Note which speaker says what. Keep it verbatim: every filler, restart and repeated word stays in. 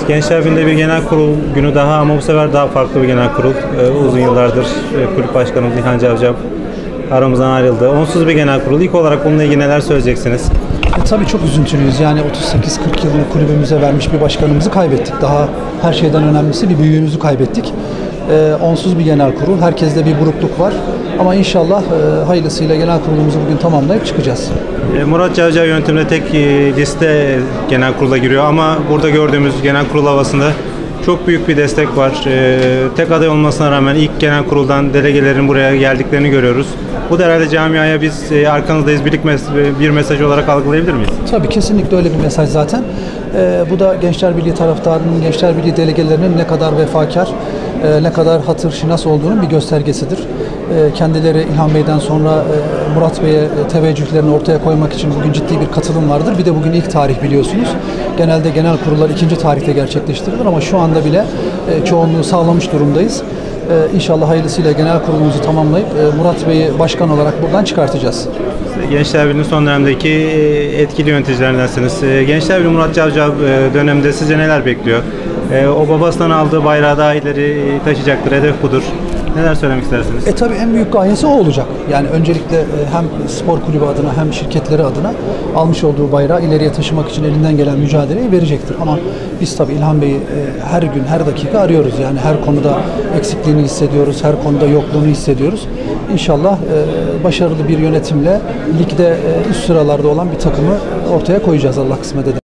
Speaker 1: Gençler Birliği'nde bir genel kurul günü daha ama bu sefer daha farklı bir genel kurul. Ee, uzun yıllardır e, kulüp başkanımız İlhan Cavcav aramızdan ayrıldı. Onsuz bir genel kurul. İlk olarak bununla ilgili neler söyleyeceksiniz?
Speaker 2: E, tabii çok üzüntülüyüz. Yani otuz sekiz kırk yılını kulübümüze vermiş bir başkanımızı kaybettik. Daha her şeyden önemlisi bir büyüğümüzü kaybettik. E, onsuz bir genel kurul. Herkeste bir burukluk var. Ama inşallah e, hayırlısıyla genel kurulumuzu bugün tamamlayıp çıkacağız.
Speaker 1: E, Murat Cavcav yönetiminde tek e, liste genel kurula giriyor ama burada gördüğümüz genel kurul havasında çok büyük bir destek var. E, tek aday olmasına rağmen ilk genel kuruldan delegelerin buraya geldiklerini görüyoruz. Bu da herhalde camiaya biz e, arkanızdayız birlik mes- bir mesaj olarak algılayabilir miyiz?
Speaker 2: Tabii kesinlikle öyle bir mesaj zaten. E, bu da Gençler Birliği taraftarının, Gençler Birliği delegelerinin ne kadar vefakar, e, ne kadar hatır şinas olduğunun bir göstergesidir. E, kendileri İlhan Bey'den sonra e, Murat Bey'e e, teveccühlerini ortaya koymak için bugün ciddi bir katılım vardır. Bir de bugün ilk tarih biliyorsunuz. Genelde genel kurullar ikinci tarihte gerçekleştirilir ama şu anda bile e, çoğunluğu sağlamış durumdayız. Ee, İnşallah hayırlısıyla genel kurulumuzu tamamlayıp e, Murat Bey'i başkan olarak buradan çıkartacağız.
Speaker 1: Gençler Birliği'nin son dönemdeki e, etkili yöneticilerindensiniz. E, Gençler Birliği Murat Cavcav e, döneminde sizce neler bekliyor? E, O babasından aldığı bayrağı daha ileri taşıyacaktır. Hedef budur. Neler söylemek istersiniz?
Speaker 2: E tabii en büyük gayesi o olacak. Yani öncelikle e, hem spor kulübü adına hem şirketleri adına almış olduğu bayrağı ileriye taşımak için elinden gelen mücadeleyi verecektir. Ama biz tabii İlhan Bey'i e, her gün, her dakika arıyoruz. Yani her konuda eksikliğini hissediyoruz, her konuda yokluğunu hissediyoruz. İnşallah e, başarılı bir yönetimle ligde e, üst sıralarda olan bir takımı ortaya koyacağız Allah kısmet eder.